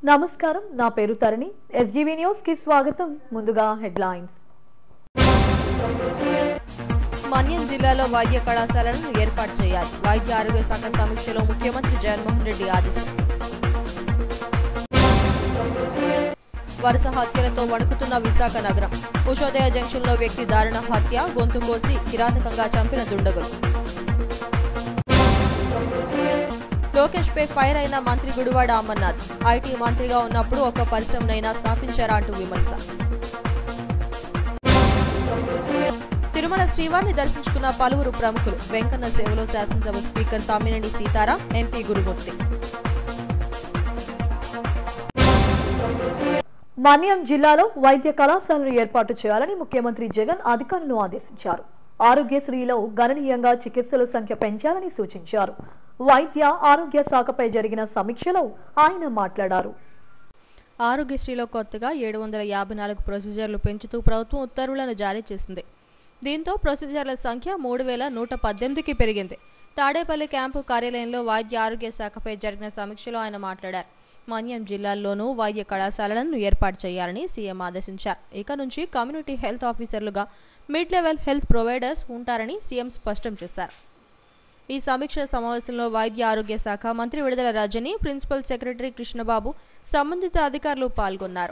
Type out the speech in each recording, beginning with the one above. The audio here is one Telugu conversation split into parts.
నమస్కారం నా పేరు తరణి ఎస్జీవీ న్యూస్ కి స్వాగతం ముందుగా హెడ్లైన్స్ మన్యం జిల్లాలో వైద్య కళాశాలను ఏర్పాటు చేయాలి వైద్య ఆరోగ్య శాఖ సమీక్షలో ముఖ్యమంత్రి జగన్మోహన్ రెడ్డి ఆదేశం వరుస హత్యలతో వణుకుతున్న విశాఖ నగరం ఉషోదయ జంక్షన్లో వ్యక్తి దారుణ హత్య గొంతు కోసి కిరాతకంగా చంపిన దుండగులు లోకేష్ పై ఫైర్ అయిన మంత్రి గుడివాడ అమర్నాథ్ ఐటీ మంత్రిగా ఉన్నప్పుడు ఒక పరిశ్రమనైనా స్థాపించారా అంటూ విమర్శ తిరుమల శ్రీవారిని దర్శించుకున్న పలువురు ప్రముఖులు వెంకన్న సేవలో శాసనసభ స్పీకర్ తమ్మినేని సీతారాం ఎంపీ గురుమూర్తి మన్యం జిల్లాలో వైద్య కళాశాలను ఏర్పాటు చేయాలని ముఖ్యమంత్రి జగన్ అధికారులను ఆదేశించారు ఆరోగ్యశ్రీలో గణనీయంగా చికిత్సల సంఖ్య పెంచాలని సూచించారు వైద్య ఆరోగ్య శాఖపై జరిగిన సమీక్షలో ఆయన మాట్లాడారు ఆరోగ్యశ్రీలో కొత్తగా 754 ప్రొసీజర్లు పెంచుతూ ప్రభుత్వం ఉత్తర్వులను జారీ చేసింది దీంతో ప్రొసీజర్ల సంఖ్య 3118కి పెరిగింది తాడేపల్లి క్యాంపు కార్యాలయంలో వైద్య ఆరోగ్య శాఖపై జరిగిన సమీక్షలో ఆయన మాట్లాడారు మన్యం జిల్లాల్లోనూ వైద్య కళాశాలలను ఏర్పాటు చేయాలని సీఎం ఆదేశించారు ఇక నుంచి కమ్యూనిటీ హెల్త్ ఆఫీసర్లుగా మిడ్ లెవెల్ హెల్త్ ప్రొవైడర్స్ ఉంటారని సీఎం స్పష్టం చేశారు ఈ సమీక్ష సమావేశంలో వైద్య ఆరోగ్య శాఖ మంత్రి విడుదల రజని ప్రిన్సిపల్ సెక్రటరీ కృష్ణబాబు సంబంధిత అధికారులు పాల్గొన్నారు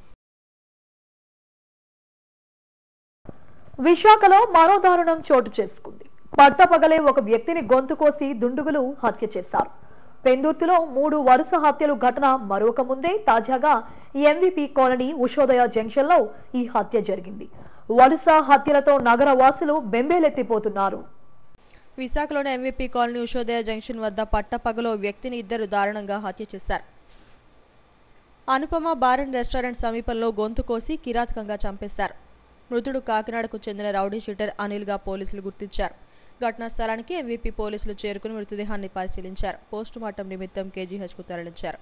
విశాఖలో మరో దారుణం చోటు చేసుకుంది పట్టపగలే ఒక వ్యక్తిని గొంతు కోసి దుండుగులు హత్య చేశారు పెందుర్తిలో 3 వరుస హత్యలు ఘటన మరొక ముందే తాజాగా ఎంవీపీ కాలనీ ఉషోదయ జంక్షన్లో ఈ హత్య జరిగింది వరుస హత్యలతో నగర వాసులు బెంబేలెత్తిపోతున్నారు విశాఖలోని ఎంవీపీ కాలనీ ఉషోదయ జంక్షన్ వద్ద పట్టపగలో వ్యక్తిని ఇద్దరు దారుణంగా హత్య చేశారు అనుపమ బార్ అండ్ రెస్టారెంట్ సమీపంలో గొంతు కోసి కిరాతకంగా చంపేశారు మృతుడు కాకినాడకు చెందిన రౌడీ షీటర్ అనిల్గా పోలీసులు గుర్తించారు ఘటనా స్థలానికి ఎంవీపీ పోలీసులు చేరుకుని మృతదేహాన్ని పరిశీలించారు పోస్టుమార్టం నిమిత్తం కేజీహెచ్కు తరలించారు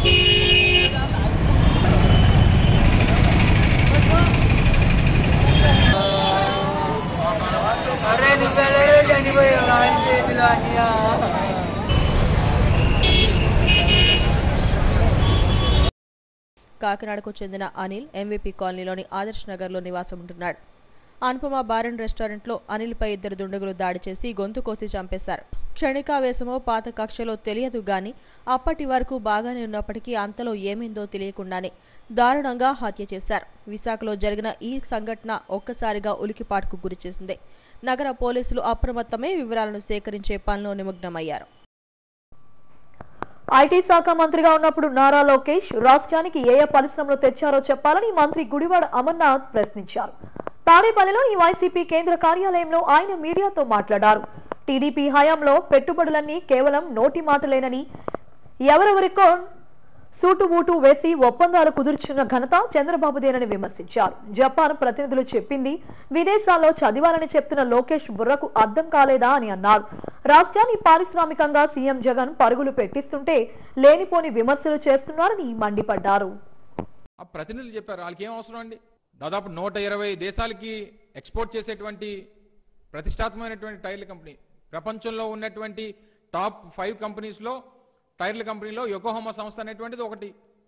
కాకినాడకు చెందిన అనిల్ ఎంవీపీ కాలనీలోని ఆదర్శ్ నగర్లో నివాసం ఉంటున్నాడు అనుపమ బార్ అండ్ రెస్టారెంట్లో అనిల్పై ఇద్దరు దుండగులు దాడి చేసి గొంతు కోసి చంపేశారు క్షణికావేశమో పాత కక్షలో తెలియదు గాని అప్పటి వరకు బాగానే ఉన్నప్పటికీ అంతలో ఏమైందో తెలియకుండానే దారుణంగా హత్య చేశారు విశాఖలో జరిగిన ఈ సంఘటన ఒక్కసారిగా ఉలికిపాటుకు గురిచేసింది నగర పోలీసులు అప్రమత్తమై వివరాలను సేకరించే పనిలో నిమగ్నమయ్యారు ఐటీ శాఖ మంత్రిగా ఉన్నప్పుడు నారా లోకేష్ రాష్ట్రానికి ఏ పరిశ్రమలు తెచ్చారో చెప్పాలని మంత్రి గుడివాడ అమర్నాథ్ ప్రశ్నించారు తాడేపల్లిలోని వైసీపీ కేంద్ర కార్యాలయంలో ఆయన మీడియాతో మాట్లాడారు టీడీపీ హయాంలో పెట్టుబడులన్నీ కేవలం నోటి మాటలేనని ఎవరెవరికో సూటుబూటు వేసి ఒప్పందాలు కుదుర్చున్న ఘనత చంద్రబాబుదేనని విమర్శించారు జపాన్ ప్రతినిధులు చెప్పింది విదేశాల్లో చదివాలని చెప్తున్న లోకేష్ బుర్రకు అర్థం కాలేదా అని అన్నారు రాష్ట్రాన్ని పారిశ్రామికంగా సీఎం జగన్ పరుగులు పెట్టిస్తుంటే లేనిపోని విమర్శలు చేస్తున్నారని మండిపడ్డారు ప్రతినిధులు చెప్పారు వాళ్ళకి ఏం అవసరం అండి దాదాపు 120 దేశాలకి ఎక్స్పోర్ట్ చేసేటువంటి ప్రతిష్టాత్మకమైనటువంటి టైర్ల కంపెనీ ప్రపంచంలో ఉన్నటువంటి టాప్ 5 కంపెనీస్లో టైర్ల కంపెనీలో యోకోహామా సంస్థ అనేటువంటిది ఒకటి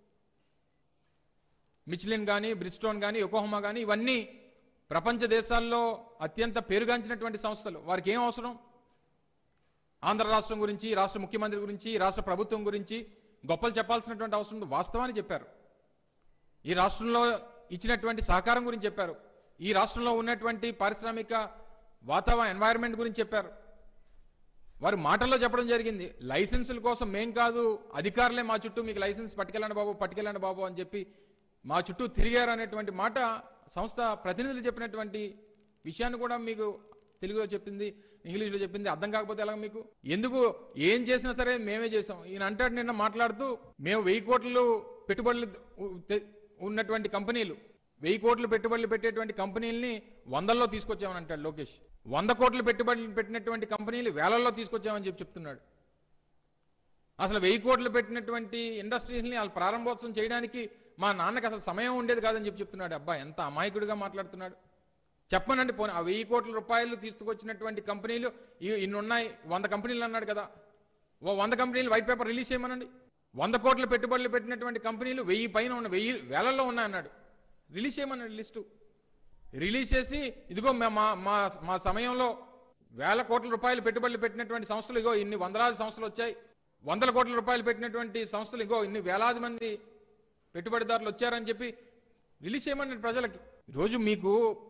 మిచ్లిన్ కానీ బ్రిడ్స్టోన్ కానీ యోకోహామా కానీ ఇవన్నీ ప్రపంచ దేశాల్లో అత్యంత పేరుగాంచినటువంటి సంస్థలు వారికి ఏం అవసరం ఆంధ్ర రాష్ట్రం గురించి రాష్ట్ర ముఖ్యమంత్రి గురించి రాష్ట్ర ప్రభుత్వం గురించి గొప్పలు చెప్పాల్సినటువంటి అవసరం వాస్తవాన్ని చెప్పారు ఈ రాష్ట్రంలో ఇచ్చినటువంటి సహకారం గురించి చెప్పారు ఈ రాష్ట్రంలో ఉన్నటువంటి పారిశ్రామిక వాతావరణ ఎన్వైరన్మెంట్ గురించి చెప్పారు వారు మాటల్లో చెప్పడం జరిగింది లైసెన్సుల కోసం మేం కాదు అధికారులే మా చుట్టూ మీకు లైసెన్స్ పట్టుకెళ్ళండి బాబు అని చెప్పి మా చుట్టూ తిరిగారు అనేటువంటి మాట సంస్థ ప్రతినిధులు చెప్పినటువంటి విషయాన్ని కూడా మీకు తెలుగులో చెప్పింది ఇంగ్లీష్లో చెప్పింది అర్థం కాకపోతే ఎలా మీకు ఎందుకు ఏం చేసినా సరే మేమే చేసాం ఈయన అంటాడు నిన్న మాట్లాడుతూ మేము 1000 కోట్లు పెట్టుబడులు ఉన్నటువంటి కంపెనీలు 1000 కోట్లు పెట్టుబడులు పెట్టేటువంటి కంపెనీలని 100ల్లో తీసుకొచ్చామని అంటాడు లోకేష్ 100 కోట్లు పెట్టుబడులు పెట్టినటువంటి కంపెనీలు వేలల్లో తీసుకొచ్చామని చెప్తున్నాడు అసలు 1000 కోట్లు పెట్టినటువంటి ఇండస్ట్రీస్ని వాళ్ళు ప్రారంభోత్సవం చేయడానికి మా నాన్నకి అసలు సమయం ఉండేది కాదని చెప్తున్నాడు అబ్బా ఎంత అమాయకుడిగా మాట్లాడుతున్నాడు చెప్పనండి పోనీ ఆ 1000 కోట్ల రూపాయలు తీసుకొచ్చినటువంటి కంపెనీలు ఇన్ని ఉన్నాయి 100 కంపెనీలు అన్నాడు కదా 100 కంపెనీలు వైట్ పేపర్ రిలీజ్ చేయమనండి 100 కోట్ల పెట్టుబడులు పెట్టినటువంటి కంపెనీలు 1000 పైన ఉన్న 1000 వేలల్లో ఉన్నాయన్నాడు. రిలీజ్ చేయమన్నాడు లిస్టు. రిలీజ్ చేసి ఇదిగో మా సమయంలో 1000 కోట్ల రూపాయలు పెట్టుబడులు పెట్టినటువంటి సంస్థలు ఇగో ఇన్ని వందలాది సంస్థలు వచ్చాయి, 100 కోట్ల రూపాయలు పెట్టినటువంటి సంస్థలు ఇగో ఇన్ని వేలాది మంది పెట్టుబడిదారులు వచ్చారని చెప్పి రిలీజ్ చేయమన్నాడు ప్రజలకి. ఈరోజు మీకు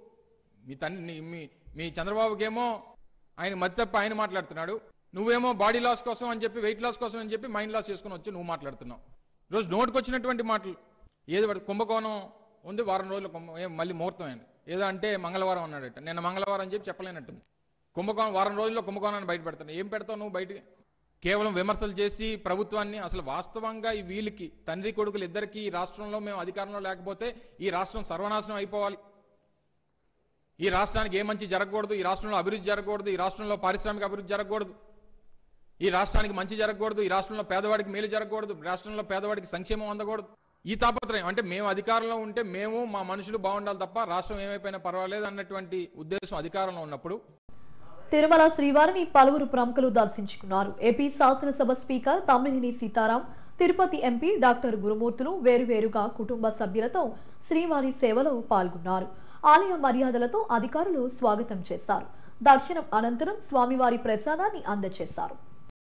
మీ చంద్రబాబుకేమో ఆయన మతి తప్ప ఆయన మాట్లాడుతున్నాడు, నువ్వేమో బాడీ లాస్ కోసం అని చెప్పి వెయిట్ లాస్ కోసం అని చెప్పి మైండ్ లాస్ చేసుకుని వచ్చి నువ్వు మాట్లాడుతున్నావు. ఈరోజు నోటికి వచ్చినటువంటి మాటలు ఏదో కుంభకోణం ఉంది, వారం రోజులు మళ్ళీ ముహూర్తం అయింది, ఏదో అంటే మంగళవారం అన్నాడట, నిన్న మంగళవారం అని చెప్పి చెప్పలేనట్టుంది. కుంభకోణం వారం రోజుల్లో కుంభకోణాన్ని బయట పెడతాను. ఏం పెడతావు నువ్వు బయట? కేవలం విమర్శలు చేసి ప్రభుత్వాన్ని అసలు వాస్తవంగా ఈ వీళ్ళకి తండ్రి కొడుకులు ఇద్దరికి ఈ రాష్ట్రంలో మేము అధికారంలో లేకపోతే ఈ రాష్ట్రం సర్వనాశనం అయిపోవాలి, ఈ రాష్ట్రానికి ఏ మంచి జరగకూడదు, ఈ రాష్ట్రంలో అభివృద్ధి జరగకూడదు, ఈ రాష్ట్రంలో పారిశ్రామిక అభివృద్ధి జరగకూడదు, ఈ రాష్ట్రానికి మంచి జరగకూడదు, ఈ రాష్ట్రంలో పేదవాడికి మేలు జరగకూడదు, రాష్ట్రంలో పేదవాడికి సంక్షేమం అందకూడదు, ఈ తాపత్రయం అంటే మేము అధికారంలో ఉంటే మేము మా మనుషులు బాగుండాలి తప్ప రాష్ట్రం ఏమైపోయినా పర్వాలేదు అన్నటువంటి ఉద్దేశం అధికారంలో ఉన్నప్పుడు తిరుమల శ్రీవారిని పలువురు ప్రముఖులు దర్శించుకున్నారు. ఏపీ శాసనసభ speaker Tammineni Sitaram, Tirupati MP doctor గురుమూర్తులు వేరువేరుగా కుటుంబ సభ్యులతో శ్రీవారి సేవలో పాల్గొన్నారు. ఆలయ మర్యాదలతో అధికారులు స్వాగతం చేశారు. దర్శనం అనంతరం స్వామివారి ప్రసాదాన్ని అందజేశారు.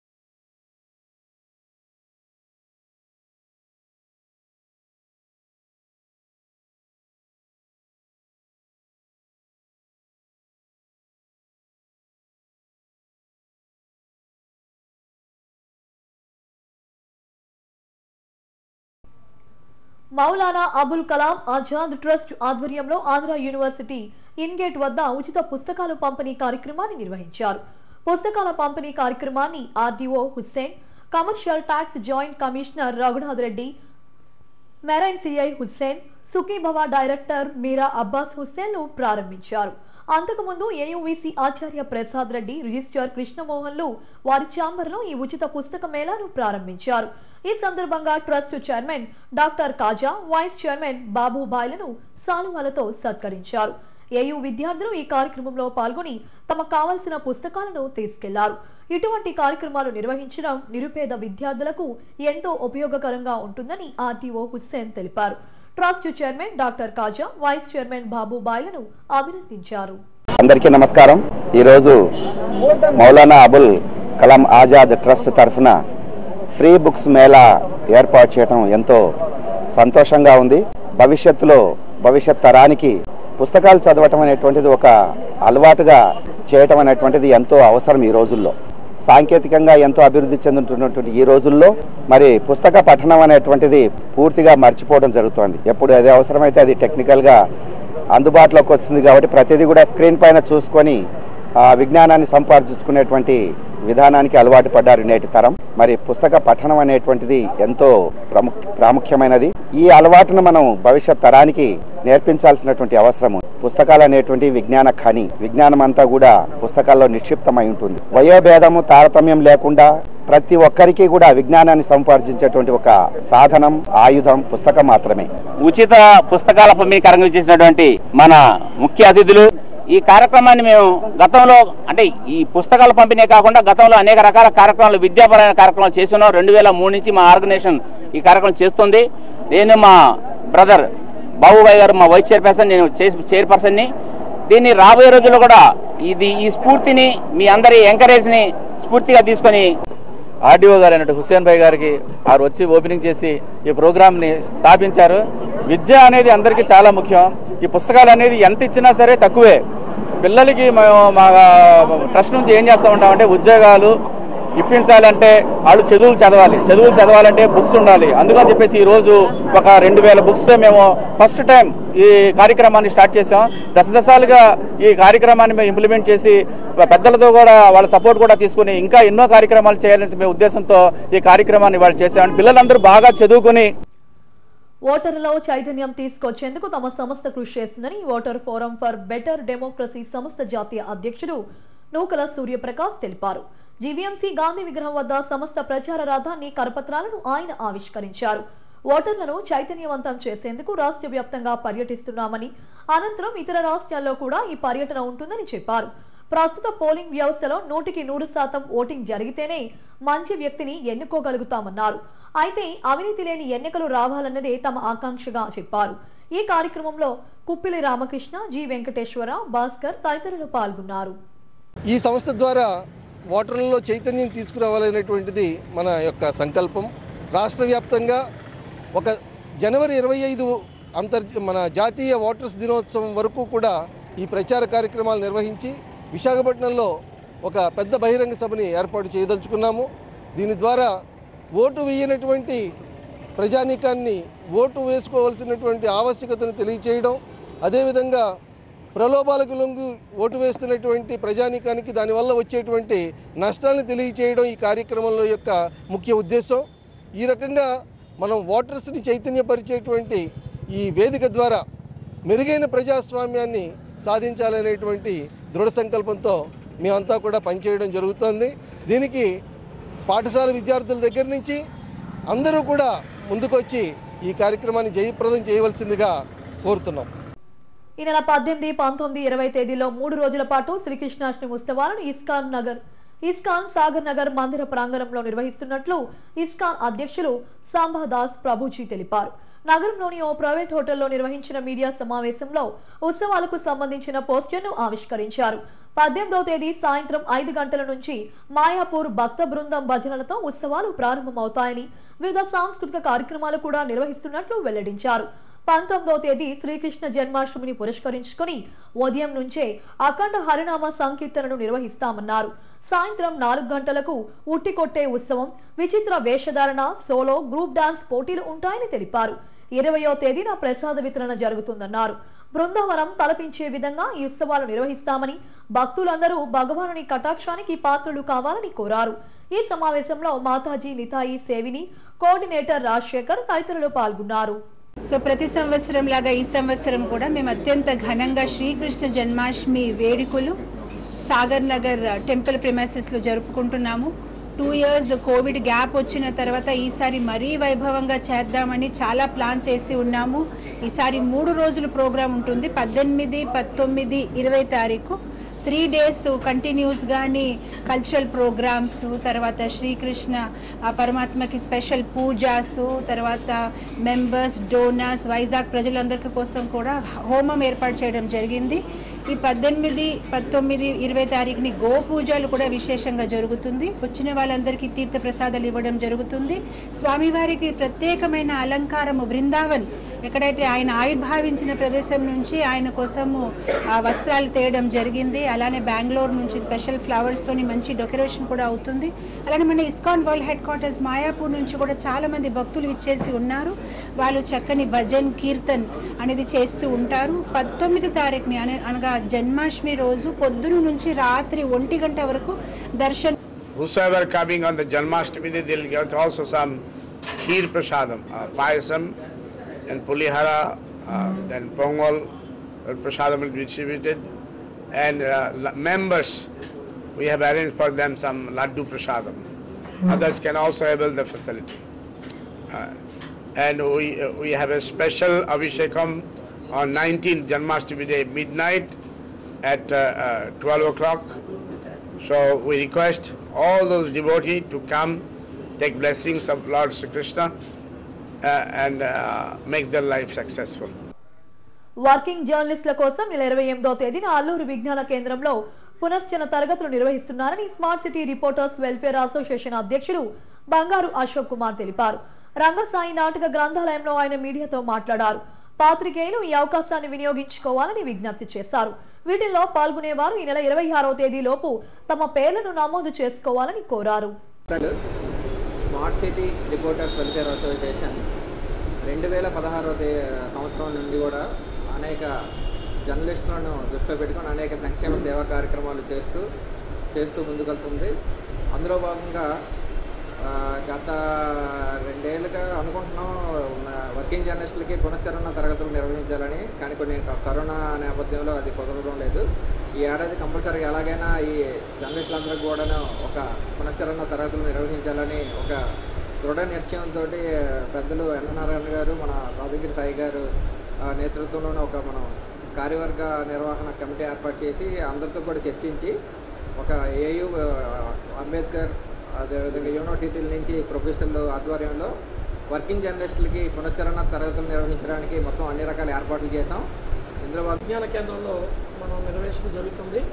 మౌలానా అబుల్ కలాం ఆజాద్ ట్రస్ట్ ఆధ్వర్యంలో ఆంధ్ర యూనివర్సిటీ ఇన్గేట్ వద్ద ఉచిత పుస్తకాల పంపిణీ కార్యక్రమాన్ని నిర్వహించారు. పుస్తకాల పంపిణీ కార్యక్రమాన్ని RDO Hussain, commercial tax joint commissioner Raghunath Reddy, marine CI Hussain, Sukhibhava director Meera Abbas హుస్సేన్లు ప్రారంభించారు. అంతకుముందు ఏయువిసి ఆచార్య ప్రసాద్ రెడ్డి, రిజిస్ట్రార్ కృష్ణమోహన్లు వారి ఛాంబర్లో ఈ ఉచిత పుస్తక మేళాను ప్రారంభించారు. ఈ సందర్భంగా trust chairman doctor Kaja, vice chairman బాబుబాయ్లను సాలువాలతో సత్కరించారు. ఏయూ విద్యార్థులు ఈ కార్యక్రమంలో పాల్గొని తమకు కావాల్సిన పుస్తకాలను తీసుకెళ్లారు. ఇటువంటి కార్యక్రమాలు నిర్వహించడం నిరుపేద విద్యార్థులకు ఎంతో ఉపయోగకరంగా ఉంటుందని ఆర్టీఓ హుస్సేన్ తెలిపారు. Trust chairman doctor Kaja, vice chairman బాబుబాయ్లను అభినందించారు. అందరికీ నమస్కారం. ఈరోజు మౌలానా అబుల్ కలాం ఆజాద్ ట్రస్ట్ తరఫున ఫ్రీ బుక్స్ మేళా ఏర్పాటు చేయడం ఎంతో సంతోషంగా ఉంది. భవిష్యత్ తరానికి పుస్తకాలు చదవటం అనేటువంటిది ఒక అలవాటుగా చేయటం అనేటువంటిది ఎంతో అవసరం. ఈ రోజుల్లో సాంకేతికంగా ఎంతో అభివృద్ధి చెందుతున్నటువంటి ఈ రోజుల్లో మరి పుస్తక పఠనం అనేటువంటిది పూర్తిగా మర్చిపోవడం జరుగుతోంది. ఎప్పుడు అది అవసరమైతే అది టెక్నికల్గా అందుబాటులోకి వస్తుంది కాబట్టి ప్రతిదీ కూడా స్క్రీన్ పైన చూసుకొని విజ్ఞానాన్ని సంపాదించుకునేటువంటి విధానానికి అలవాటు పడ్డారు నేటి తరం. మరి పుస్తక పఠనం అనేటువంటిది ఎంతో ప్రాముఖ్యమైనది. ఈ అలవాటును మనం భవిష్యత్ తరానికి నేర్పించాల్సినటువంటి అవసరం. పుస్తకాలు అనేటువంటి విజ్ఞాన ఖని, విజ్ఞానం అంతా కూడా పుస్తకాల్లో నిక్షిప్తమై ఉంటుంది. వయోభేదము తారతమ్యం లేకుండా ప్రతి ఒక్కరికి కూడా విజ్ఞానాన్ని సంపాదించేటువంటి ఒక సాధనం, ఆయుధం పుస్తకం మాత్రమే. ఉచిత పుస్తకాల పంపిణీ కార్యక్రమం చేసినటువంటి మన ముఖ్య అతిథులు, ఈ కార్యక్రమాన్ని మేము గతంలో అంటే ఈ పుస్తకాల పంపిణీ కాకుండా గతంలో అనేక రకాల కార్యక్రమాలు, విద్యాపరమైన కార్యక్రమాలు చేసి ఉన్నాం. 2003 నుంచి మా ఆర్గనైజేషన్ ఈ కార్యక్రమం చేస్తుంది. నేను మా బ్రదర్ బాబుబాయ్ గారు మా వైస్ చైర్పర్సన్, నేను చైర్పర్సన్ని. దీన్ని రాబోయే రోజుల్లో కూడా ఈ స్ఫూర్తిని, మీ అందరి ఎంకరేజ్ని స్ఫూర్తిగా తీసుకొని ఆర్డీఓ గారు అయినట్టు హుస్సేన్ భాయ్ గారికి వారు వచ్చి ఓపెనింగ్ చేసి ఈ ప్రోగ్రామ్ని స్థాపించారు. విద్య అనేది అందరికీ చాలా ముఖ్యం. ఈ పుస్తకాలు అనేది ఎంత ఇచ్చినా సరే తక్కువే. పిల్లలకి మా ట్రస్ట్ నుంచి ఏం చేస్తూ ఉంటామంటే ఉద్యోగాలు ఇప్పించాలంటే వాళ్ళు చదువులు చదవాలంటే బుక్స్ ఉండాలి. అందుకని చెప్పేసి ఈరోజు ఒక 2000 బుక్స్తో మేము ఫస్ట్ టైం ఈ కార్యక్రమాన్ని స్టార్ట్ చేసాం. దశలుగా ఈ కార్యక్రమాన్ని మేము ఇంప్లిమెంట్ చేసి పెద్దలతో కూడా వాళ్ళ సపోర్ట్ కూడా తీసుకుని ఇంకా ఎన్నో కార్యక్రమాలు చేయాలనే ఉద్దేశంతో ఈ కార్యక్రమాన్ని వాళ్ళు చేసాం. పిల్లలందరూ బాగా చదువుకుని ఓటర్లలో చైతన్యం తీసుకొచ్చేందుకు తమ సంస్థ కృషి చేస్తుందని voter forum for better democracy సంస్థ జాతీయ అధ్యక్షుడు నూకల సూర్యప్రకాష్ తెలిపారు. జీవీఎంసీ గాంధీ విగ్రహం వద్ద సంస్థ ప్రచార రథాన్ని, కరపత్రాలను ఆయన ఆవిష్కరించారు. ఓటర్లను చైతన్యవంతం చేసేందుకు రాష్ట్ర వ్యాప్తంగా పర్యటిస్తున్నామని, అనంతరం ఇతర రాష్ట్రాల్లో కూడా ఈ పర్యటన ఉంటుందని చెప్పారు. ప్రస్తుత పోలింగ్ వ్యవస్థలో 100% ఓటింగ్ జరిగితేనే మంచి వ్యక్తిని ఎన్నుకోగలుగుతామన్నారు. అయితే అవినీతి లేని ఎన్నికలు రావాలన్నదే తమ ఆకాంక్షగా చెప్పారు. ఈ కార్యక్రమంలో కుప్పిలి రామకృష్ణ, జి వెంకటేశ్వర, భాస్కర్ తదితరులు పాల్గొన్నారు. ఈ సంస్థ ద్వారా ఓటర్లలో చైతన్యం తీసుకురావాలనేటువంటిది మన యొక్క సంకల్పం. రాష్ట్ర వ్యాప్తంగా ఒక జనవరి 25 మన జాతీయ ఓటర్స్ దినోత్సవం వరకు కూడా ఈ ప్రచార కార్యక్రమాలు నిర్వహించి విశాఖపట్నంలో ఒక పెద్ద బహిరంగ సభని ఏర్పాటు చేయదలుచుకున్నాము. దీని ద్వారా ఓటు వేయనటువంటి ప్రజానీకాన్ని ఓటు వేసుకోవాల్సినటువంటి ఆవశ్యకతను తెలియచేయడం, అదేవిధంగా ప్రలోభాలకు లొంగి ఓటు వేస్తున్నటువంటి ప్రజానీకానికి దానివల్ల వచ్చేటువంటి నష్టాలను తెలియచేయడం ఈ కార్యక్రమంలో యొక్క ముఖ్య ఉద్దేశం. ఈ రకంగా మనం ఓటర్స్ని చైతన్యపరిచేటువంటి ఈ వేదిక ద్వారా మెరుగైన ప్రజాస్వామ్యాన్ని సాధించాలనేటువంటి దృఢ సంకల్పంతో మేమంతా కూడా పనిచేయడం జరుగుతుంది. దీనికి పాఠశాల విద్యార్థుల దగ్గర నుంచి అందరూ కూడా ముందుకొచ్చి ఈ కార్యక్రమాన్ని జయప్రదం చేయవలసిందిగా కోరుతున్నాం. ఈ నెల 18, 19, 20 తేదీలో 3 రోజుల పాటు శ్రీకృష్ణాష్టమి ఉత్సవాలను ఇస్కాన్ సాగర్ నగర్ మందిర ప్రాంగణంలో నిర్వహిస్తున్నట్లు ఇస్కాన్ అధ్యక్షులు సాంబాదాస్ ప్రభుజీ తెలిపారు. నగరంలోని ఓ ప్రైవేట్ హోటల్లో నిర్వహించిన మీడియా సమావేశంలో ఉత్సవాలకు సంబంధించిన పోస్టర్ను ఆవిష్కరించారు. 18వ తేదీ సాయంత్రం 5 గంటల నుంచి మాయాపూర్ భక్త బృందం భజనలతో ఉత్సవాలు ప్రారంభమవుతాయని, వివిధ సాంస్కృతిక కార్యక్రమాలు కూడా నిర్వహిస్తున్నట్లు వెల్లడించారు. 19వ తేదీ శ్రీకృష్ణ జన్మాష్టమిని పురస్కరించుకుని ఉదయం నుంచే అఖండ హరినామ సంకీర్తనను నిర్వహిస్తామన్నారు. సాయంత్రం 4 గంటలకు ఉట్టి కొట్టే ఉత్సవం, విచిత్ర వేషధారణ, సోలో, గ్రూప్ డాన్స్ పోటీలు ఉంటాయని తెలిపారు. 20వ తేదీన ప్రసాద వితరణ జరుగుతుందన్నారు. బృందావనం తలపించే విధంగా ఈ ఉత్సవాలు నిర్వహిస్తామని, భక్తులందరూ భగవానుని కటాక్షానికి పాత్రలు కావాలని కోరారు. ఈ సమావేశంలో మాతాజీ నితాయి సేవిని, కోఆర్డినేటర్ రాజశేఖర్ తదితరులు పాల్గొన్నారు. సో ప్రతి సంవత్సరం లాగా ఈ సంవత్సరం కూడా మేము అత్యంత ఘనంగా శ్రీకృష్ణ జన్మాష్టమి వేడుకలు సాగర్ నగర్ టెంపుల్ ప్రిమైసెస్లో జరుపుకుంటున్నాము. 2 years కోవిడ్ గ్యాప్ వచ్చిన తర్వాత ఈసారి మరీ వైభవంగా చేద్దామని చాలా ప్లాన్స్ వేసి ఉన్నాము. ఈసారి 3 రోజుల ప్రోగ్రాం ఉంటుంది. 18, 19, 20 తారీఖు 3 days కంటిన్యూస్గాని కల్చరల్ ప్రోగ్రామ్స్, తర్వాత శ్రీకృష్ణ పరమాత్మకి స్పెషల్ పూజాసు, తర్వాత మెంబర్స్, డోనర్స్, వైజాగ్ ప్రజలందరి కోసం కూడా హోమం ఏర్పాటు చేయడం జరిగింది. ఈ 18, 19, 20 తారీఖుని గో పూజలు కూడా విశేషంగా జరుగుతుంది. వచ్చిన వాళ్ళందరికీ తీర్థ ప్రసాదాలు ఇవ్వడం జరుగుతుంది. స్వామివారికి ప్రత్యేకమైన అలంకారము బృందావన్, ఎక్కడైతే ఆయన ఆవిర్భావించిన ప్రదేశం నుంచి ఆయన కోసము వస్త్రాలు తేయడం జరిగింది. అలానే బెంగళూరు నుంచి స్పెషల్ ఫ్లవర్స్తోని మంచి డెకరేషన్ కూడా అవుతుంది. అలానే మన ISKCON world headquarters Mayapur నుంచి కూడా చాలామంది భక్తులు ఇచ్చేసి ఉన్నారు. వాళ్ళు చక్కని భజన్, కీర్తన్ అనేది చేస్తూ ఉంటారు. 19 తారీఖుని అనగా జన్మాష్టమి రోజు పొద్దున నుంచి రాత్రి 1 గంట వరకు దర్శనం. Whosoever coming on the Janmashtami, they'll get also some kheer prasadam, payasam and pulihara, then pongal prasadam will be distributed, and members, we have arranged for them some laddu prasadam. Others can also avail the facility. And we have a special abhishekam on 19th Janmashtami day, midnight at 12 o'clock. So we request all those devotees to come, take blessings of Lord Sri Krishna and make their life successful. Working జర్నలిస్టుల కోసం నెల 28వ తేదీన అల్లూరు విజ్ఞాన కేంద్రంలో పునశ్చన తరగతులు నిర్వహిస్తున్నారని smart city reporters welfare association అధ్యక్షుడు బంగారు అశోక్ కుమార్ తెలిపారు. రంగసాయి నాటక గ్రంథాలయంలో ఆయన మీడియాతో మాట్లాడారు. పాత్రికేయులు ఈ అవకాశాన్ని వినియోగించుకోవాలని విజ్ఞప్తి చేశారు. వీటిల్లో పాల్గొనేవారు ఈ నెల 26వ తేదీలోపు తమ పేర్లను నమోదు చేసుకోవాలని కోరారు. Smart city reporters welfare association 2016 సంవత్సరం నుండి కూడా అనేక జర్నలిస్టులను దృష్టిలో పెట్టుకొని అనేక సంక్షేమ సేవా కార్యక్రమాలు చేస్తూ ముందుకెళ్తుంది. అందులో భాగంగా గత 2 ఏళ్ళుగా అనుకుంటున్నాం వర్కింగ్ జర్నలిస్టులకి పునశ్చరణ తరగతులు నిర్వహించాలని. కానీ కొన్ని కరోనా నేపథ్యంలో అది కుదరడం లేదు. ఈ ఏడాది కంపల్సరీగా ఎలాగైనా ఈ జర్నలిస్టులందరికీ కూడా ఒక పునశ్చరణ తరగతులు నిర్వహించాలని ఒక దృఢ నిశ్చయంతో పెద్దలు ఎన్ నారాయణ గారు, మన రాజగిరి సాయి గారు నేతృత్వంలోనే ఒక మనం కార్యవర్గ నిర్వహణ కమిటీ ఏర్పాటు చేసి అందరితో కూడా చర్చించి ఒక ఏయూ, అంబేద్కర్, అదేవిధంగా యూనివర్సిటీల నుంచి ప్రొఫెసర్ల ఆధ్వర్యంలో వర్కింగ్ జర్నలిస్టులకి పునశ్చరణ తరగతులు నిర్వహించడానికి మొత్తం అన్ని రకాల ఏర్పాట్లు చేశాం. ఇందులో విజ్ఞాన కేంద్రంలో మనం నిర్వహించడం జరుగుతుంది.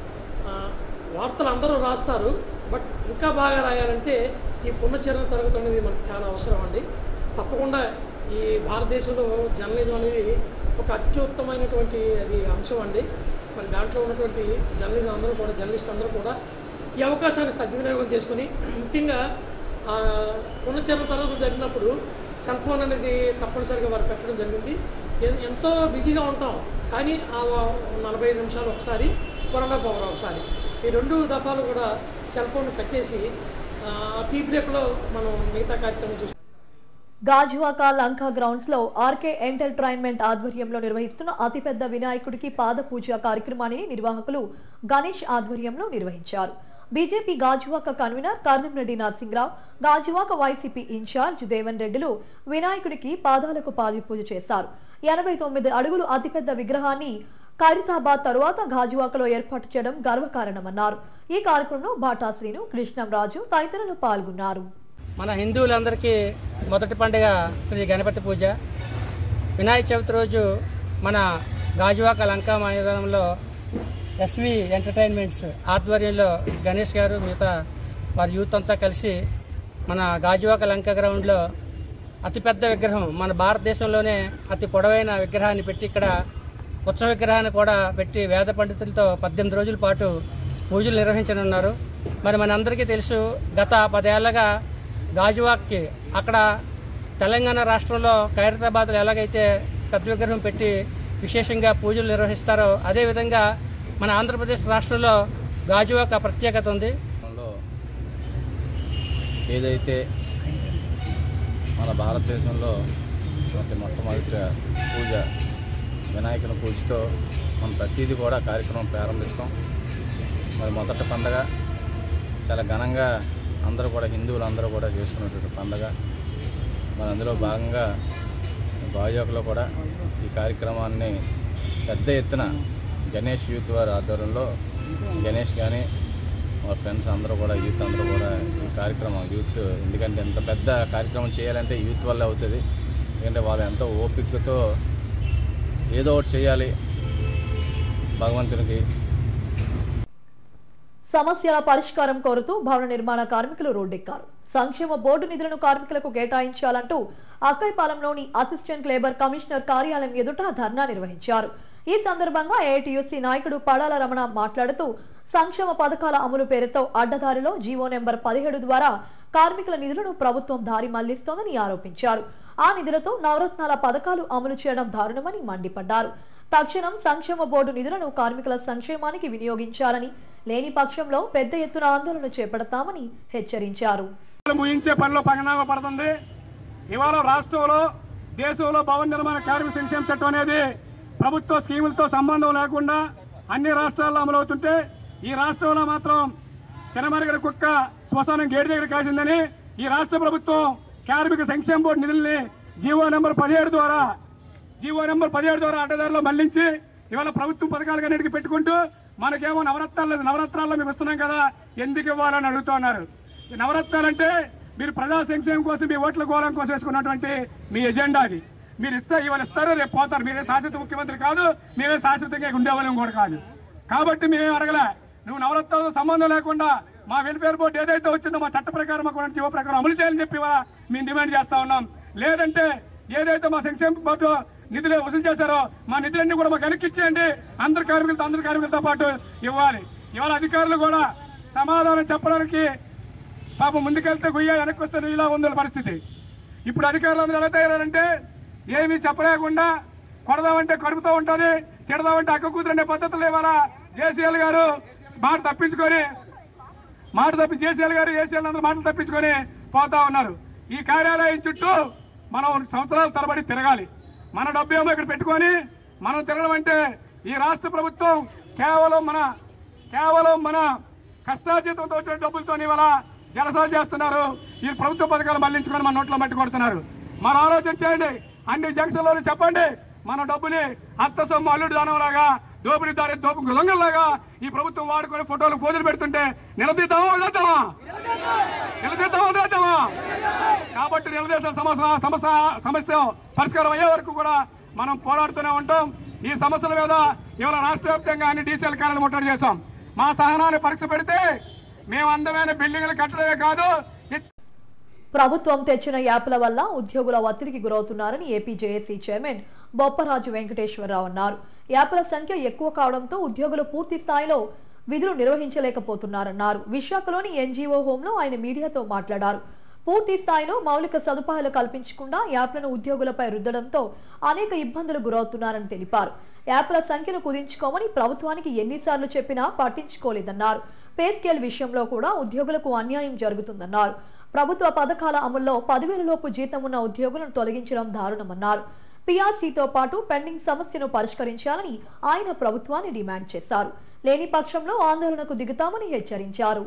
వార్తలు అందరూ రాస్తారు, బట్ ఇంకా బాగా రాయాలంటే ఈ పునశ్చరణ తరగతి అనేది మనకు చాలా అవసరం అండి. తప్పకుండా ఈ భారతదేశంలో జర్నలిజం అనేది ఒక అత్యుత్తమైనటువంటి అది అంశం అండి. మరి దాంట్లో ఉన్నటువంటి జర్నలిస్టులు అందరూ కూడా ఈ అవకాశాన్ని సద్వినియోగం చేసుకుని, ముఖ్యంగా పునశ్చరణ తరగతులు జరిగినప్పుడు సెల్ ఫోన్ అనేది తప్పనిసరిగా వారు పెట్టడం జరిగింది. ఎంతో బిజీగా ఉంటాం, కానీ ఆ 45 నిమిషాలు ఒకసారి, 1.5 hour ఒకసారి, ఈ 2 దఫాలు కూడా సెల్ ఫోన్ కట్టేసి టీ బ్రేక్లో మనం మిగతా కార్యక్రమం చూస్తాం. గాజువాక లంకా గ్రౌండ్స్ లో ఆర్కే ఎంటర్టైన్మెంట్ ఆధ్వర్యంలో నిర్వహిస్తున్న అతిపెద్ద వినాయకుడికి పాద పూజ కార్యక్రమాన్ని నిర్వాహకులు గణేష్ ఆధ్వర్యంలో నిర్వహించారు. BJP Gajuwaka convener Karnamreddy Narasimharao, Gajuwaka YCP incharge Devan రెడ్డిలు వినాయకుడికి పాదాలకు పాది పూజ చేశారు. 89 అడుగులు అతిపెద్ద విగ్రహాన్ని ఖైరతాబాద్ తరువాత గాజువాకలో ఏర్పాటు చేయడం గర్వకారణమన్నారు. ఈ కార్యక్రమంలో బాటా శ్రీను, కృష్ణంరాజు తదితరులు పాల్గొన్నారు. మన హిందువులందరికీ మొదటి పండుగ శ్రీ గణపతి పూజ. వినాయక చవితి రోజు మన గాజువాక లంకా మైదానంలో ఎస్వి ఎంటర్టైన్మెంట్స్ ఆధ్వర్యంలో గణేష్ గారు మిగతా వారి యూత్ అంతా కలిసి మన గాజువాక లంకా గ్రౌండ్లో అతిపెద్ద విగ్రహం, మన భారతదేశంలోనే అతి పొడవైన విగ్రహాన్ని పెట్టి ఇక్కడ ఉత్సవ విగ్రహాన్ని కూడా పెట్టి వేద పండితులతో 18 రోజుల పాటు పూజలు నిర్వహించనున్నారు. మరి మనందరికీ తెలుసు, గత 10 ఏళ్లుగా గాజువాక్కి అక్కడ తెలంగాణ రాష్ట్రంలో ఖైరతాబాద్లో ఎలాగైతే పెద్ద విగ్రహం పెట్టి విశేషంగా పూజలు నిర్వహిస్తారో అదేవిధంగా మన ఆంధ్రప్రదేశ్ రాష్ట్రంలో గాజువాక ప్రత్యేకత ఉంది. ఏదైతే మన భారతదేశంలో మొట్టమొదటి పూజ వినాయకుని పూజతో మనం ప్రతిదీ కూడా కార్యక్రమం ప్రారంభిస్తాం. మరి మొదటి పండగ చాలా ఘనంగా అందరూ కూడా హిందువులందరూ కూడా చేసుకున్నటువంటి పండగ. మరి అందులో భాగంగా గాజువాకలో కూడా ఈ కార్యక్రమాన్ని పెద్ద ఎత్తున గణేష్ యూత్ వారి ఆధ్వర్యంలో గణేష్ కానీ మా ఫ్రెండ్స్ అందరూ కూడా యూత్ అందరూ కూడా ఈ కార్యక్రమం యూత్, ఎందుకంటే ఎంత పెద్ద కార్యక్రమం చేయాలంటే యూత్ వల్ల అవుతుంది. ఎందుకంటే వాళ్ళు ఎంతో ఓపికతో ఏదో ఒకటి చేయాలి భగవంతునికి. సమస్యల పరిష్కారం కోరుతూ భవన నిర్మాణ కార్మికులు రోడ్డెక్కారు. సంక్షేమ బోర్డు నిధులను కార్మికులకు కేటాయించాలంటూ అక్కైపాలెంలోని అసిస్టెంట్ లేబర్ కమిషనర్ కార్యాలయం ఎదుట ధర్నా నిర్వహించారు. ఈ సందర్భంగా ఏఐటీయూసీ నాయకుడు పడాల రమణ మాట్లాడుతూ సంక్షేమ పథకాల అమలు పేరుతో అడ్డదారిలో జీవో నెంబర్ 17 ద్వారా కార్మికుల నిధులను ప్రభుత్వం దారి మళ్లిస్తోందని ఆరోపించారు. ఆ నిధులతో నవరత్నాల పథకాలు అమలు చేయడం దారుణమని మండిపడ్డారు. తక్షణం సంక్షేమ బోర్డు నిధులను కార్మికుల సంక్షేమానికి వినియోగించాలని, లేని పక్షంలో పెద్ద ఎత్తున ఆందోళన చేపడతామని హెచ్చరించారు. ముగించే పనిలో పరిణామ పడుతుంది. ఇవాళ రాష్ట్రంలో, దేశంలో భవన నిర్మాణ కార్మిక సంక్షేమ చట్టం అనేది ప్రభుత్వ స్కీములతో సంబంధం లేకుండా అన్ని రాష్ట్రాల్లో అమలవుతుంటే ఈ రాష్ట్రంలో మాత్రం చినమరిగడ కుక్క శ్మశానం గేటు దగ్గర కాసిందని ఈ రాష్ట్ర ప్రభుత్వం కార్మిక సంక్షేమ బోర్డు నిధుల్ని జీవో నెంబర్ 17 ద్వారా అడ్డదారిలో మళ్లించి ఇవాళ ప్రభుత్వం పథకాలన్నిటికీ పెట్టుకుంటూ మనకేమో నవరత్నాల్లో మేము ఇస్తున్నాం కదా, ఎందుకు ఇవ్వాలని అడుగుతున్నారు. ఈ నవరత్నాలంటే మీరు ప్రజా సంక్షేమం కోసం, మీ ఓట్ల గోళం కోసం వేసుకున్నటువంటి మీ ఎజెండా అది. మీరు ఇవాళ ఇస్తారు, రేపు పోతారు. మీరే శాశ్వత ముఖ్యమంత్రి కాదు, మీరే శాశ్వతంగా ఉండేవాళ్ళం కూడా కాదు. కాబట్టి మేమేం అడగలే, నువ్వు నవరత్నాలతో సంబంధం లేకుండా మా వెల్ఫేర్ బోర్డు ఏదైతే వచ్చిందో మా చట్ట ప్రకారం, మాకు జీవో ప్రకారం అమలు చేయాలని చెప్పి మేము డిమాండ్ చేస్తా ఉన్నాం. లేదంటే ఏదైతే మా సంక్షేమ బోర్డు నిధులు వసూలు చేశారో మా నిధులన్నీ కూడా మాకు వెనక్కి ఇచ్చేయండి, అందరి కార్మికులతో పాటు ఇవ్వాలి. ఇవాళ అధికారులు కూడా సమాధానం చెప్పడానికి పాపం ముందుకెళ్తే గుయ్య వెనక్కి వస్తే ఇలా ఉందో పరిస్థితి. ఇప్పుడు అధికారులు అందరూ ఎలా తయారంటే ఏమీ చెప్పలేకుండా కొడదామంటే కరుపుతూ ఉంటుంది, తిడదామంటే అక్క కూతురు అనే పద్ధతులు ఇవాళ జేసీఎల్ గారు జేసీఎల్ గారు ఏసీఎల్ అందరూ మాటలు తప్పించుకొని పోతా ఉన్నారు. ఈ కార్యాలయం చుట్టూ మనం సంవత్సరాల తరబడి తిరగాలి. మన డబ్బు ఏమో ఇక్కడ పెట్టుకొని మనం తిరగడం అంటే ఈ రాష్ట్ర ప్రభుత్వం కేవలం మన కష్టార్జితంతో వచ్చిన డబ్బులతో ఇవాళ జలసాలు చేస్తున్నారు. ఈ ప్రభుత్వ పథకాలు మళ్లించుకొని మన నోట్లో మట్టి కొడుతున్నారు. మన ఆలోచన చేయండి. అన్ని జంక్షన్లోనూ చెప్పండి, మన డబ్బుని అత్త సొమ్ము అల్లుడు దానంలాగా దోపిడీదారి దొంగల్లాగా ఈ ప్రభుత్వం వాడుకొని ఫోటోలు పోజులు పెడుతుంటే నిలదీద్దామా వదిలేద్దామా? నిలదీద్దామా వదిలేద్దామా? కాబట్టి నిలదీసిన సమస్య పరిష్కారం అయ్యే వరకు కూడా మనం పోరాడుతూనే ఉంటాం. ఈ సమస్యల మీద ఇవాళ రాష్ట్ర వ్యాప్తంగా అన్ని డీసీఎల్ కార్యాలయం ముట్టడి చేశాం. మా సహనాన్ని పరీక్ష పెడితే మేము అందమైన బిల్డింగ్లు కట్టడమే కాదు, ప్రభుత్వం తెచ్చిన యాప్ల వల్ల ఉద్యోగుల ఒత్తిడికి గురవుతున్నారని AP JAC chairman Bopparaju Venkateswararao అన్నారు. యాప్ల సంఖ్య ఎక్కువ కావడంతో ఉద్యోగులు పూర్తి స్థాయిలో విధులు నిర్వహించలేకపోతున్నారన్నారు. విశాఖలోని ఎన్జీఓ హోంలో ఆయన మీడియాతో మాట్లాడారు. పూర్తి స్థాయిలో మౌలిక సదుపాయాలు కల్పించకుండా యాప్లను ఉద్యోగులపై రుద్దడంతో అనేక ఇబ్బందులు గురవుతున్నారని తెలిపారు. యాప్ల సంఖ్యను కుదించుకోమని ప్రభుత్వానికి ఎన్నిసార్లు చెప్పినా పట్టించుకోలేదన్నారు. పే స్కేల్ విషయంలో కూడా ఉద్యోగులకు అన్యాయం జరుగుతుందన్నారు. ప్రభుత్వ పథకాల అమల్లో 10,000 లోపు జీతం ఉన్న ఉద్యోగులను తొలగించడం దారుణమన్నారు. పీఆర్సీతో పాటు పెండింగ్ సమస్యను పరిష్కరించాలని ఆయన ప్రభుత్వాన్ని డిమాండ్ చేశారు. లేని పక్షంలో ఆందోళనకు దిగుతామని హెచ్చరించారు.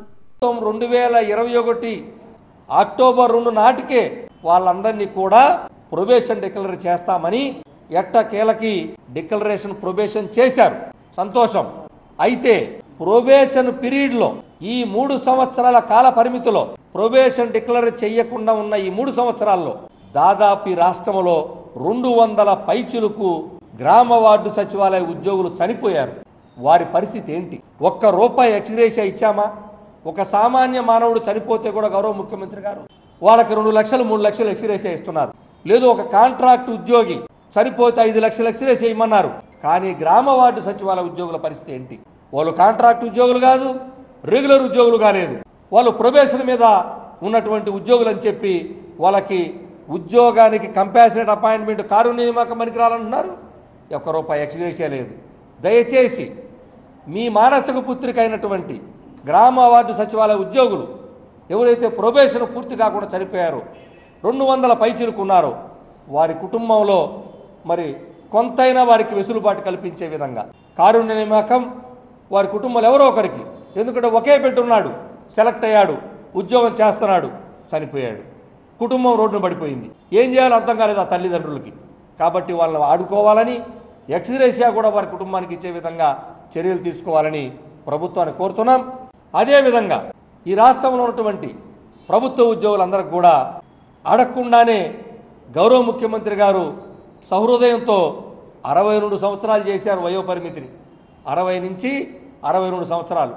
2021 అక్టోబర్ 2 నాటికే వాళ్ళందరినీ కూడా ప్రొబేషన్ డిక్లేర్ చేస్తామని ఎట్టకేలకి డిక్లరేషన్ ప్రొబేషన్ చేశారు. సంతోషం. అయితే ప్రొబేషన్ పీరియడ్లో ఈ 3 సంవత్సరాల కాల పరిమితిలో ప్రొబేషన్ డిక్లేర్ చేయకుండా ఉన్న ఈ 3 సంవత్సరాల్లో దాదాపు ఈ రాష్ట్రంలో 200 పైచులకు గ్రామ వార్డు సచివాలయ ఉద్యోగులు చనిపోయారు. వారి పరిస్థితి ఏంటి? ₹1 ఎక్స్గ్రేషియా ఇచ్చామా? ఒక సామాన్య మానవుడు చనిపోతే కూడా గౌరవ ముఖ్యమంత్రి గారు వాళ్ళకి 2 లక్షలు 3 లక్షలు ఎక్స్గ్రేషియా ఇస్తున్నారు. లేదు ఒక కాంట్రాక్ట్ ఉద్యోగి చనిపోతే 5 లక్షలు ఎక్స్గ్రేషియా ఇమ్మన్నారు. కానీ గ్రామ వార్డు సచివాలయ ఉద్యోగుల పరిస్థితి ఏంటి? వాళ్ళు కాంట్రాక్ట్ ఉద్యోగులు కాదు, రెగ్యులర్ ఉద్యోగులు కాలేదు, వాళ్ళు ప్రొబేషన్ మీద ఉన్నటువంటి ఉద్యోగులు అని చెప్పి వాళ్ళకి ఉద్యోగానికి కంపాషనేట్ అపాయింట్మెంట్ కారుణ్య నియామకం పనికిరాలంటున్నారు. ₹1 ఎక్స్గ్రేషియా లేదు. దయచేసి మీ మానసిక పుత్రిక అయినటువంటి గ్రామ వార్డు సచివాలయ ఉద్యోగులు ఎవరైతే ప్రొబేషన్ పూర్తి కాకుండా చనిపోయారో 200 పైచీలకు ఉన్నారో వారి కుటుంబంలో మరి కొంతైనా వారికి వెసులుబాటు కల్పించే విధంగా కారుణ్య నియామకం వారి కుటుంబంలో ఎవరో ఒకరికి, ఎందుకంటే ఒకే పెట్టున్నాడు, సెలెక్ట్ అయ్యాడు, ఉద్యోగం చేస్తున్నాడు, చనిపోయాడు, కుటుంబం రోడ్డున పడిపోయింది, ఏం చేయాలో అర్థం కాలేదు ఆ తల్లిదండ్రులకి. కాబట్టి వాళ్ళని ఆడుకోవాలని ఎక్స్గ్రేషియా కూడా వారి కుటుంబానికి ఇచ్చే విధంగా చర్యలు తీసుకోవాలని ప్రభుత్వాన్ని కోరుతున్నాం. అదేవిధంగా ఈ రాష్ట్రంలో ఉన్నటువంటి ప్రభుత్వ ఉద్యోగులందరికీ కూడా అడగకుండానే గౌరవ ముఖ్యమంత్రి గారు సహృదయంతో 62 సంవత్సరాలు చేశారు వయోపరిమితిని, 60 నుంచి 62 సంవత్సరాలు.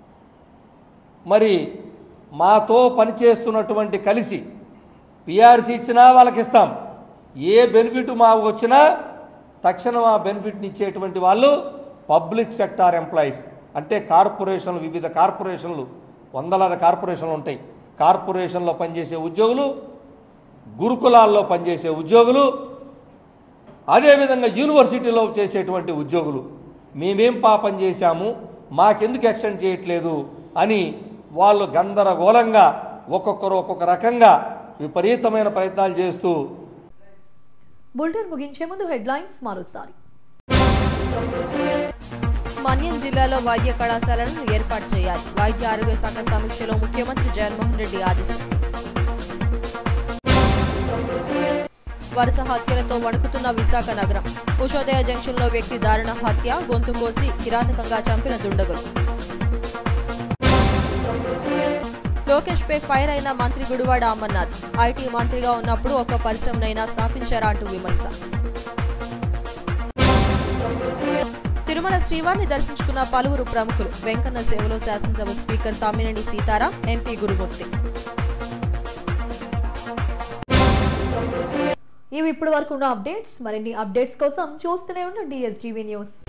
మరి మాతో పనిచేస్తున్నటువంటి కలిసి పిఆర్సీ ఇచ్చినా వాళ్ళకి ఇస్తాం, ఏ బెనిఫిట్ మాకు వచ్చినా తక్షణం ఆ బెనిఫిట్ని ఇచ్చేటువంటి వాళ్ళు పబ్లిక్ సెక్టార్ ఎంప్లాయీస్, అంటే కార్పొరేషన్లు, వివిధ కార్పొరేషన్లు, వందలాది కార్పొరేషన్లు ఉంటాయి. కార్పొరేషన్లో పనిచేసే ఉద్యోగులు, గురుకులాల్లో పనిచేసే ఉద్యోగులు, అదేవిధంగా యూనివర్సిటీలో చేసేటువంటి ఉద్యోగులు మేమేం పాపం చేశాము, మాకెందుకు ఎక్స్టెండ్ చేయట్లేదు అని వాళ్ళు గందరగోళంగా ఒక్కొక్కరు ఒక్కొక్క రకంగా విపరీతమైన ప్రయత్నాలు చేస్తూ. బులెటిన్ ముగించే ముందు హెడ్లైన్స్ మరోసారి. మన్యం జిల్లాలో వైద్య కళాశాలను ఏర్పాటు చేయాలి. వైద్య ఆరోగ్య శాఖ సమీక్షలో ముఖ్యమంత్రి జగన్మోహన్ రెడ్డి ఆదేశం. వరుస హత్యలతో వణుకుతున్న విశాఖ నగరం. ఉషోదయ జంక్షన్లో వ్యక్తి దారుణ హత్య, గొంతు కోసి కిరాతకంగా చంపిన దుండగులు. లోకేష్ పై ఫైర్ అయిన మంత్రి గుడివాడ అమర్నాథ్. ఐటీ మంత్రిగా ఉన్నప్పుడు ఒక పరిశ్రమనైనా స్థాపించారా అంటూ విమర్శ. తిరుమల శ్రీవారిని దర్శించుకున్న పలువురు ప్రముఖులు. వెంకన్న సేవలో శాసనసభ స్పీకర్ తమ్మినేని సీతారాం, ఎంపీ గురుమూర్తి. ఇవి ఇప్పటి వరకు ఉన్న అప్డేట్స్. మరిన్ని అప్డేట్స్ కోసం చూస్తూనే ఉండండి SGV న్యూస్.